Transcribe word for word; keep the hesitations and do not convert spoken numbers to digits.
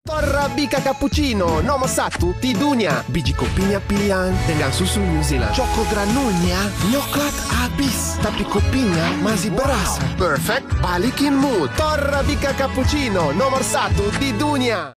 Torrabica cappuccino nomor satu di dunia. Biji kopinya pilihan dengan susu New Zealand. Choco granulnya coklat habis, tapi kopinya masih berasa. Perfect, balikin mood. Torrabica cappuccino nomor satu di dunia.